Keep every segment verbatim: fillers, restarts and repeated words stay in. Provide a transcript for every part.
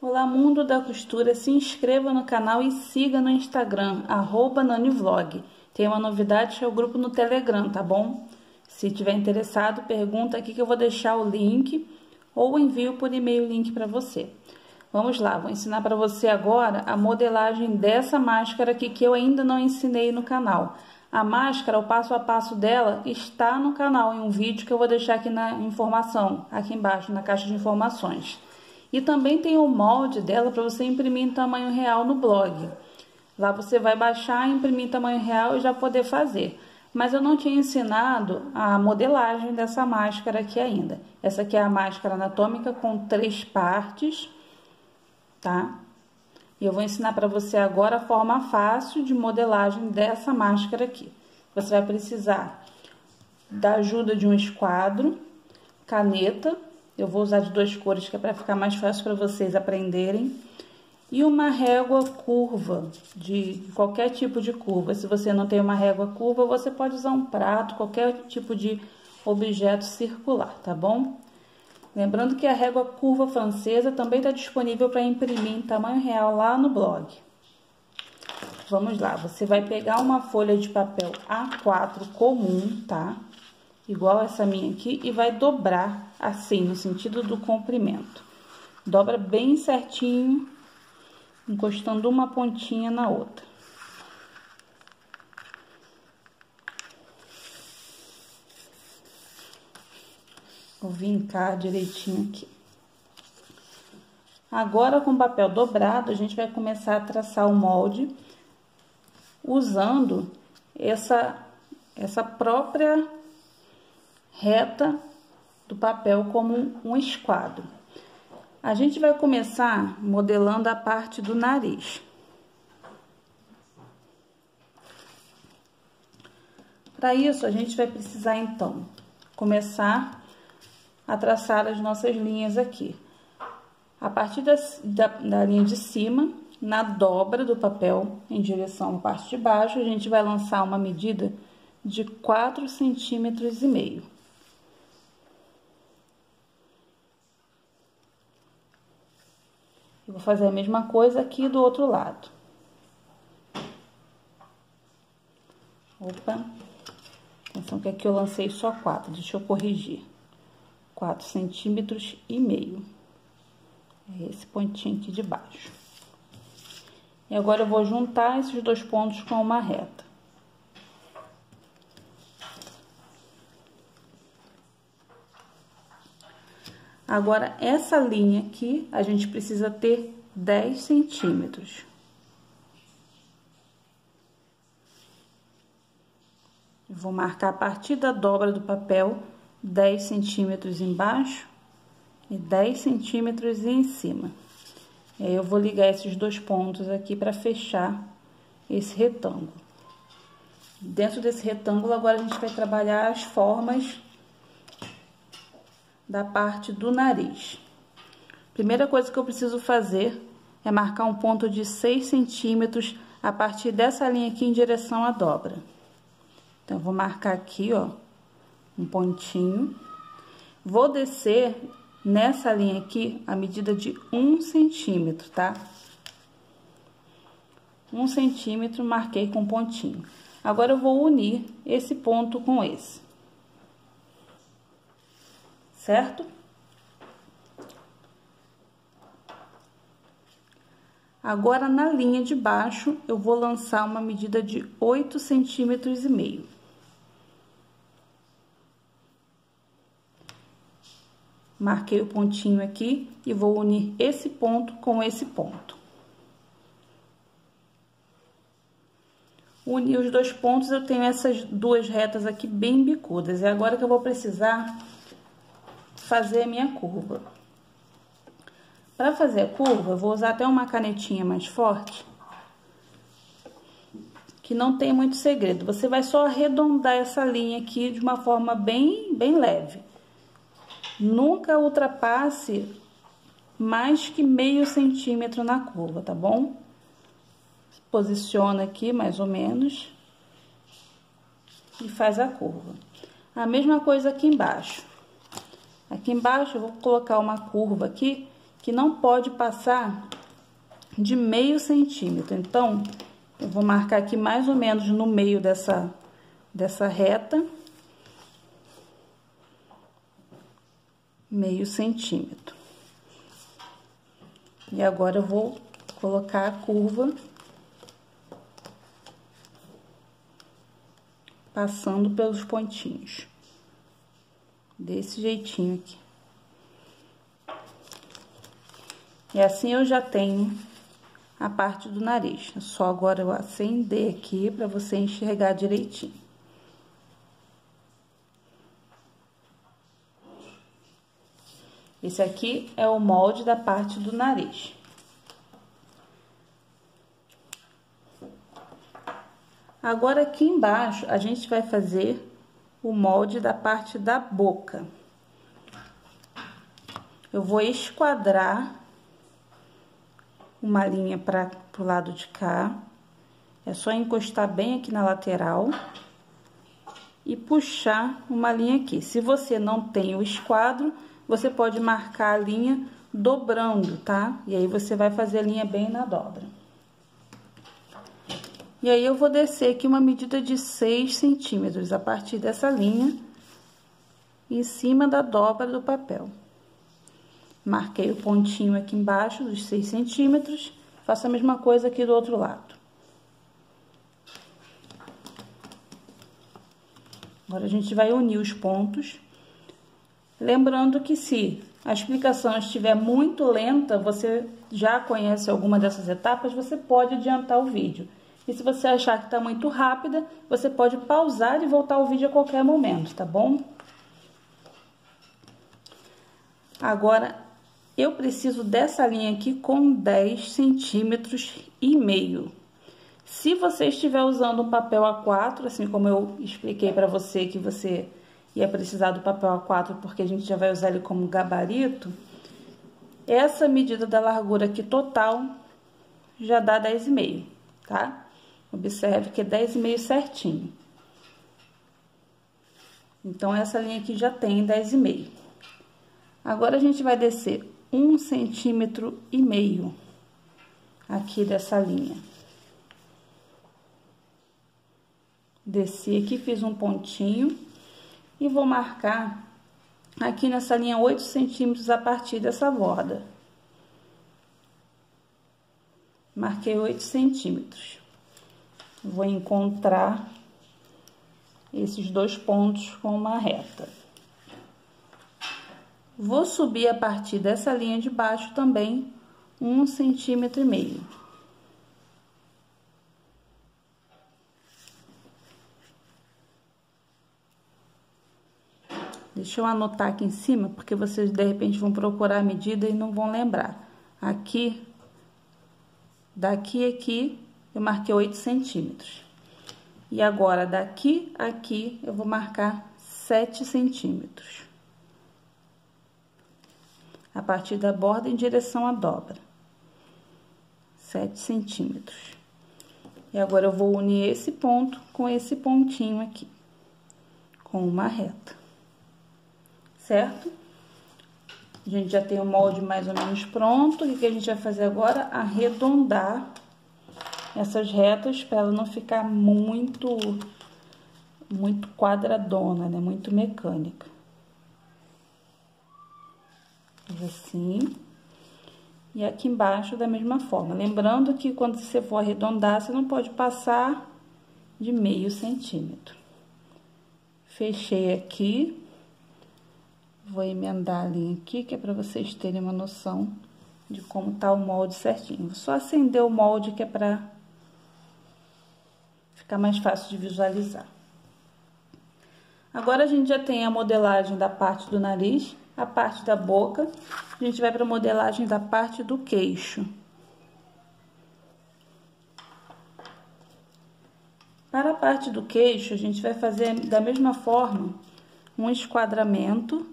Olá, mundo da costura, se inscreva no canal e siga no Instagram, arroba nanivlog. Tem uma novidade que é o grupo no Telegram, tá bom? Se tiver interessado, pergunta aqui que eu vou deixar o link ou envio por e-mail o link para você. Vamos lá, vou ensinar para você agora a modelagem dessa máscara aqui que eu ainda não ensinei no canal. A máscara, o passo a passo dela está no canal, em um vídeo que eu vou deixar aqui na informação, aqui embaixo, na caixa de informações. E também tem o molde dela para você imprimir em tamanho real no blog. Lá você vai baixar, imprimir em tamanho real e já poder fazer. Mas eu não tinha ensinado a modelagem dessa máscara aqui ainda. Essa aqui é a máscara anatômica com três partes, tá? E eu vou ensinar para você agora a forma fácil de modelagem dessa máscara aqui. Você vai precisar da ajuda de um esquadro, caneta. Eu vou usar de duas cores, que é para ficar mais fácil para vocês aprenderem. E uma régua curva, de qualquer tipo de curva. Se você não tem uma régua curva, você pode usar um prato, qualquer tipo de objeto circular, tá bom? Lembrando que a régua curva francesa também está disponível para imprimir em tamanho real lá no blog. Vamos lá, você vai pegar uma folha de papel A quatro comum, tá? Igual essa minha aqui, e vai dobrar assim, no sentido do comprimento. Dobra bem certinho, encostando uma pontinha na outra. Vou vincar direitinho aqui. Agora, com o papel dobrado, a gente vai começar a traçar o molde usando essa, essa própria reta do papel como um esquadro. A gente vai começar modelando a parte do nariz. Para isso, a gente vai precisar, então, começar a traçar as nossas linhas aqui. A partir da, da, da linha de cima, na dobra do papel em direção à parte de baixo, a gente vai lançar uma medida de quatro centímetros e meio. Eu vou fazer a mesma coisa aqui do outro lado. Opa, atenção que aqui eu lancei só quatro, deixa eu corrigir. Quatro centímetros e meio. É esse pontinho aqui de baixo. E agora eu vou juntar esses dois pontos com uma reta. Agora, essa linha aqui, a gente precisa ter dez centímetros. Eu vou marcar a partir da dobra do papel, dez centímetros embaixo e dez centímetros em cima. E aí, eu vou ligar esses dois pontos aqui para fechar esse retângulo. Dentro desse retângulo, agora a gente vai trabalhar as formas da parte do nariz. Primeira coisa que eu preciso fazer é marcar um ponto de seis centímetros a partir dessa linha aqui em direção à dobra. Então, eu vou marcar aqui, ó, um pontinho. Vou descer nessa linha aqui a medida de um centímetro, tá? Um centímetro, marquei com pontinho. Agora, eu vou unir esse ponto com esse. Certo? Agora, na linha de baixo, eu vou lançar uma medida de oito centímetros e meio. Marquei o pontinho aqui e vou unir esse ponto com esse ponto. Unir os dois pontos, eu tenho essas duas retas aqui bem bicudas. É agora que eu vou precisar fazer a minha curva. Para fazer a curva, eu vou usar até uma canetinha mais forte, que não tem muito segredo. Você vai só arredondar essa linha aqui de uma forma bem, bem leve. Nunca ultrapasse mais que meio centímetro na curva, tá bom? Posiciona aqui mais ou menos e faz a curva. A mesma coisa aqui embaixo. Aqui embaixo eu vou colocar uma curva aqui que não pode passar de meio centímetro. Então, eu vou marcar aqui mais ou menos no meio dessa, dessa reta, meio centímetro. E agora eu vou colocar a curva passando pelos pontinhos, desse jeitinho aqui. E assim eu já tenho a parte do nariz. É só agora eu acender aqui para você enxergar direitinho. Esse aqui é o molde da parte do nariz. Agora aqui embaixo a gente vai fazer o molde da parte da boca. Eu vou esquadrar uma linha para o lado de cá. É só encostar bem aqui na lateral e puxar uma linha aqui. Se você não tem o esquadro, você pode marcar a linha dobrando, tá? E aí você vai fazer a linha bem na dobra. E aí eu vou descer aqui uma medida de seis centímetros a partir dessa linha em cima da dobra do papel. Marquei o pontinho aqui embaixo dos seis centímetros, faço a mesma coisa aqui do outro lado. Agora a gente vai unir os pontos. Lembrando que se a explicação estiver muito lenta, você já conhece alguma dessas etapas, você pode adiantar o vídeo. E se você achar que está muito rápida, você pode pausar e voltar o vídeo a qualquer momento, tá bom? Agora, eu preciso dessa linha aqui com dez centímetros e meio. Se você estiver usando um papel A quatro, assim como eu expliquei para você que você ia precisar do papel A quatro, porque a gente já vai usar ele como gabarito, essa medida da largura aqui total já dá dez e meio, tá? Observe que é dez e meio certinho. Então, essa linha aqui já tem dez e meio. Agora, a gente vai descer um centímetro e meio aqui dessa linha. Desci aqui, fiz um pontinho e vou marcar aqui nessa linha oito centímetros a partir dessa borda. Marquei oito centímetros. Vou encontrar esses dois pontos com uma reta. Vou subir a partir dessa linha de baixo também um centímetro e meio. Deixa eu anotar aqui em cima, porque vocês de repente vão procurar a medida e não vão lembrar. Aqui, daqui a aqui, eu marquei oito centímetros. E agora, daqui a aqui, eu vou marcar sete centímetros. A partir da borda em direção à dobra. sete centímetros. E agora, eu vou unir esse ponto com esse pontinho aqui, com uma reta. Certo? A gente já tem o molde mais ou menos pronto. O que a gente vai fazer agora? Arredondar essas retas para ela não ficar muito, muito quadradona, né? Muito mecânica. Assim. E aqui embaixo da mesma forma. Lembrando que quando você for arredondar, você não pode passar de meio centímetro. Fechei aqui. Vou emendar a linha aqui, que é para vocês terem uma noção de como tá o molde certinho. Vou só acender o molde, que é para ficar mais fácil de visualizar. Agora, a gente já tem a modelagem da parte do nariz, a parte da boca. A gente vai para a modelagem da parte do queixo. Para a parte do queixo, a gente vai fazer da mesma forma um esquadramento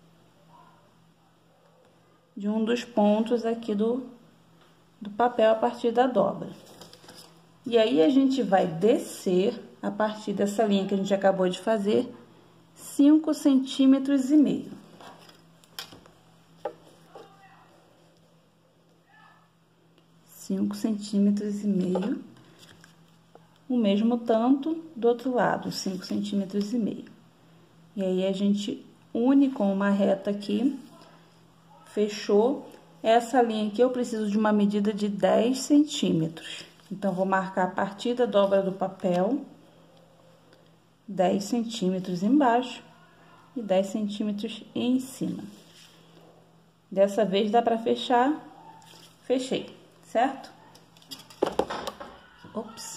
de um dos pontos aqui do, do papel a partir da dobra. E aí, a gente vai descer, a partir dessa linha que a gente acabou de fazer, cinco centímetros e meio. cinco centímetros e meio. O mesmo tanto do outro lado, cinco centímetros e meio. E aí, a gente une com uma reta aqui, fechou. Essa linha aqui eu preciso de uma medida de dez centímetros. Então, vou marcar a partir da dobra do papel, dez centímetros embaixo e dez centímetros em cima. Dessa vez dá pra fechar, fechei, certo? Ops.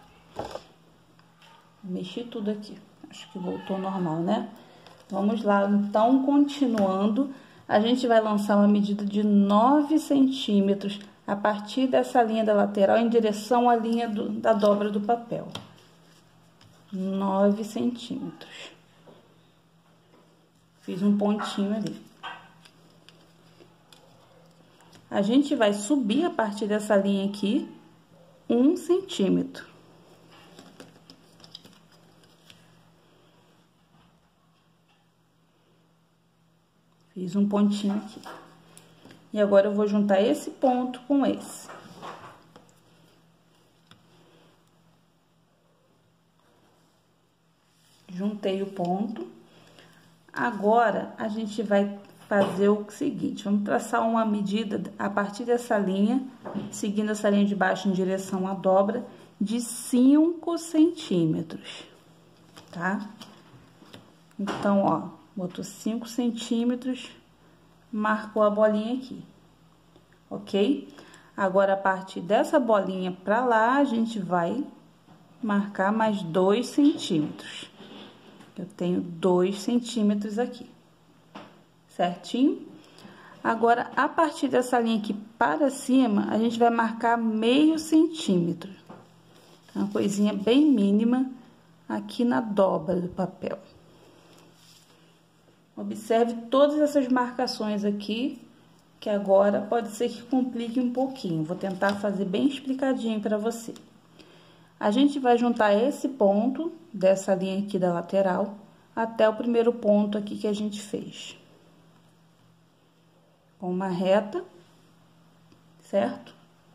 Mexi tudo aqui, acho que voltou normal, né? Vamos lá, então, continuando, a gente vai lançar uma medida de nove centímetros a partir dessa linha da lateral em direção à linha do, da dobra do papel. nove centímetros. Fiz um pontinho ali. A gente vai subir a partir dessa linha aqui, um centímetro. Fiz um pontinho aqui. E agora, eu vou juntar esse ponto com esse. Juntei o ponto. Agora, a gente vai fazer o seguinte, vamos traçar uma medida a partir dessa linha, seguindo essa linha de baixo em direção à dobra, de cinco centímetros, tá? Então, ó, botou cinco centímetros, marcou a bolinha aqui, ok? Agora, a partir dessa bolinha pra lá, a gente vai marcar mais dois centímetros. Eu tenho dois centímetros aqui, certinho? Agora, a partir dessa linha aqui para cima, a gente vai marcar meio centímetro. Uma coisinha bem mínima aqui na dobra do papel. Observe todas essas marcações aqui, que agora pode ser que complique um pouquinho. Vou tentar fazer bem explicadinho para você. A gente vai juntar esse ponto dessa linha aqui da lateral até o primeiro ponto aqui que a gente fez. Com uma reta, certo?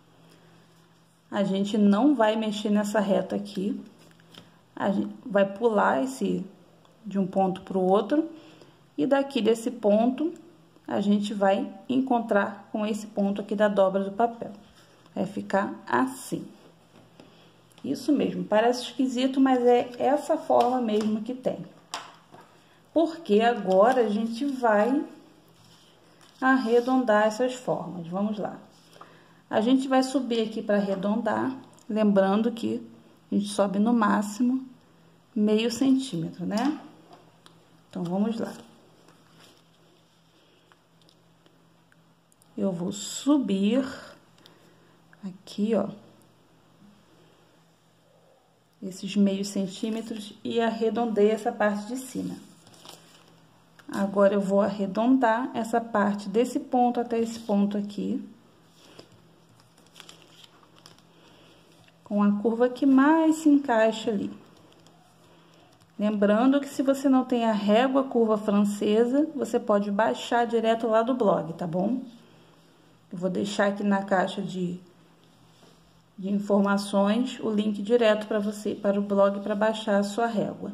A gente não vai mexer nessa reta aqui. A gente vai pular esse de um ponto para o outro. E daqui desse ponto, a gente vai encontrar com esse ponto aqui da dobra do papel. Vai ficar assim. Isso mesmo, parece esquisito, mas é essa forma mesmo que tem. Porque agora a gente vai arredondar essas formas. Vamos lá. A gente vai subir aqui para arredondar, lembrando que a gente sobe no máximo meio centímetro, né? Então, vamos lá. Eu vou subir aqui, ó, esses meios centímetros e arredondei essa parte de cima. Agora, eu vou arredondar essa parte desse ponto até esse ponto aqui, com a curva que mais se encaixa ali. Lembrando que se você não tem a régua curva francesa, você pode baixar direto lá do blog, tá bom? Eu vou deixar aqui na caixa de, de informações o link direto para você, para o blog, para baixar a sua régua.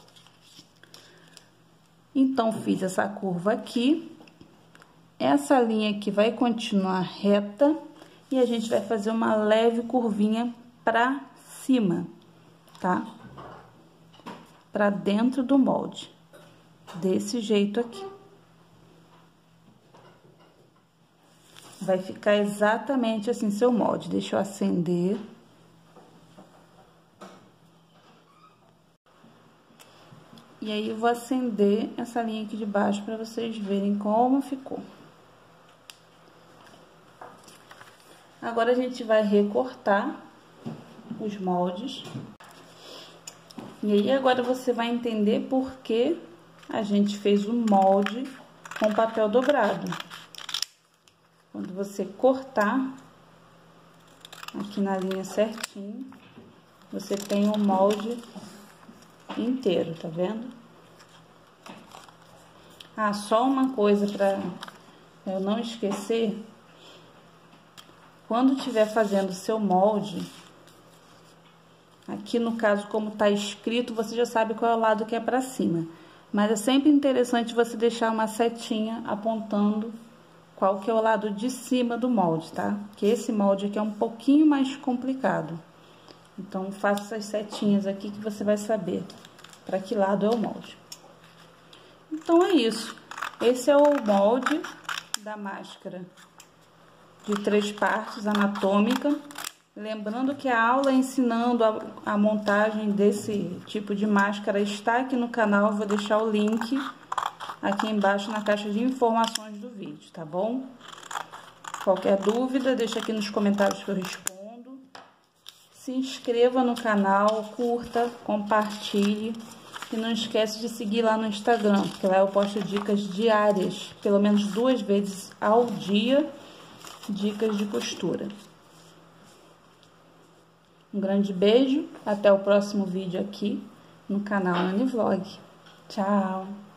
Então, fiz essa curva aqui. Essa linha aqui vai continuar reta e a gente vai fazer uma leve curvinha para cima, tá? Para dentro do molde, desse jeito aqui. Vai ficar exatamente assim seu molde. Deixa eu acender. E aí, eu vou acender essa linha aqui de baixo para vocês verem como ficou. Agora, a gente vai recortar os moldes. E aí, agora você vai entender por que a gente fez o molde com papel dobrado. Quando você cortar aqui na linha certinho, você tem o molde inteiro, tá vendo? Ah, só uma coisa para eu não esquecer. quando estiver fazendo o seu molde, aqui no caso, como tá escrito, você já sabe qual é o lado que é para cima. Mas é sempre interessante você deixar uma setinha apontando qual que é o lado de cima do molde, tá? Que esse molde aqui é um pouquinho mais complicado. Então, faça essas setinhas aqui que você vai saber para que lado é o molde. Então, é isso. Esse é o molde da máscara de três partes anatômica. Lembrando que a aula ensinando a, a montagem desse tipo de máscara está aqui no canal. Eu vou deixar o link aqui embaixo na caixa de informações do vídeo, tá bom? Qualquer dúvida, deixa aqui nos comentários que eu respondo. Se inscreva no canal, curta, compartilhe. E não esquece de seguir lá no Instagram, que lá eu posto dicas diárias, pelo menos duas vezes ao dia, dicas de costura. Um grande beijo, até o próximo vídeo aqui no canal Nani Vlog. Tchau!